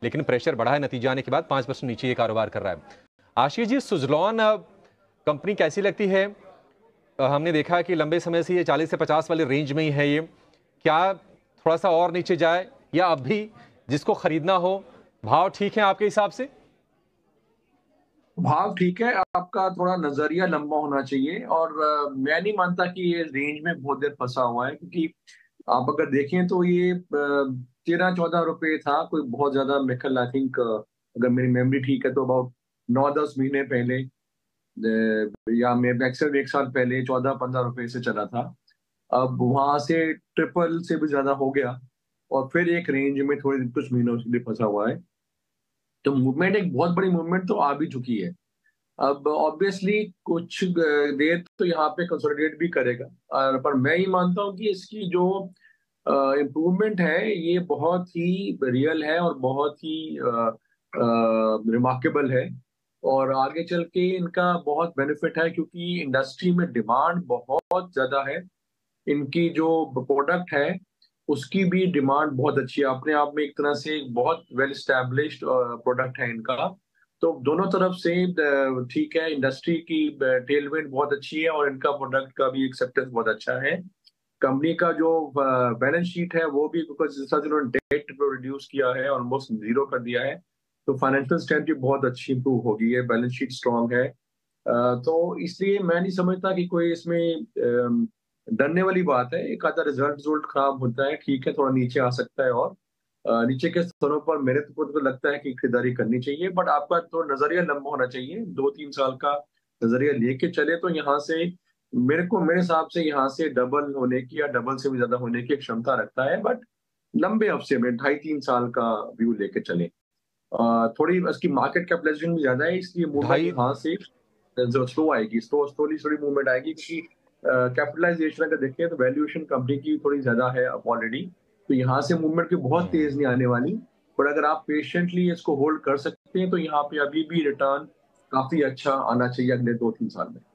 लेकिन प्रेशर बढ़ा है नतीजा आने के बाद 5% नीचे ये कारोबार कर रहा है। आशीष जी, सुजलॉन कंपनी कैसी लगती है? हमने देखा कि लंबे समय से ये 40 से 50 वाले रेंज में ही है, ये क्या थोड़ा सा और नीचे जाए या अब भी जिसको खरीदना हो भाव ठीक है आपके हिसाब से? भाव ठीक है, आपका थोड़ा नजरिया लंबा होना चाहिए। और मैं नहीं मानता कि ये रेंज में बहुत देर फंसा हुआ है, क्योंकि आप अगर देखें तो ये 13-14 रुपए था कोई बहुत ज्यादा, मेकल आई थिंक, अगर मेरी मेमोरी ठीक है तो अबाउट 9-10 महीने पहले, या मैं मैक्सिमम 1 साल पहले 14-15 रुपए से चला था। अब वहां से ट्रिपल से भी ज्यादा हो गया, और फिर एक रेंज में थोड़े कुछ महीनों से लिए फंसा हुआ है। तो मूवमेंट, एक बहुत बड़ी मूवमेंट तो आ भी चुकी है। अब ऑब्वियसली कुछ देर तो यहाँ पे कंसोलिडेट भी करेगा, पर मैं ही मानता हूँ कि इसकी जो इम्प्रूवमेंट है ये बहुत ही रियल है और बहुत ही रिमार्केबल है। और आगे चल के इनका बहुत बेनिफिट है, क्योंकि इंडस्ट्री में डिमांड बहुत ज्यादा है। इनकी जो प्रोडक्ट है उसकी भी डिमांड बहुत अच्छी है, अपने आप में एक तरह से एक बहुत वेल स्टैब्लिश्ड प्रोडक्ट है इनका। तो दोनों तरफ से ठीक है, इंडस्ट्री की टेलविंड बहुत अच्छी है और इनका प्रोडक्ट का भी एक्सेप्टेंस बहुत अच्छा है। कंपनी का जो बैलेंस शीट है वो भी, बिकॉज जिस तरह से उन्होंने डेट रिड्यूस किया है, ऑलमोस्ट जीरो कर दिया है, तो फाइनेंशियल स्ट्रेंथ भी बहुत अच्छी इंप्रूव हो गई है, बैलेंस शीट स्ट्रांग है। तो इसलिए मैं नहीं समझता कि कोई इसमें डरने वाली बात है। एक आधा रिजल्ट रिजल्ट खराब होता है, ठीक है, थोड़ा नीचे आ सकता है, और नीचे के स्तरों पर मेरे तो लगता है कि खरीदारी करनी चाहिए, बट आपका तो नजरिया लंबा होना चाहिए, 2-3 साल का नजरिया लेके चले तो यहाँ से, मेरे हिसाब से यहाँ से डबल होने की या डबल से भी ज्यादा होने की एक क्षमता रखता है, बट लंबे अवसर में 2.5-3 साल का व्यू लेके चले। थोड़ी इसकी मार्केट कैपिटलाइजेशन भी ज्यादा है, इसलिए मूवमेंट ढाई यहाँ से जो स्लो आएगी, स्लोली थोड़ी मूवमेंट आएगी, क्योंकि कैपिटलाइजेशन अगर देखें तो वैल्यूएशन कंपनी की थोड़ी ज्यादा है ऑलरेडी। तो यहाँ से मूवमेंट की बहुत तेज नहीं आने वाली, पर अगर आप पेशेंटली इसको होल्ड कर सकते हैं तो यहाँ पे अभी भी रिटर्न काफी अच्छा आना चाहिए अगले 2-3 साल में।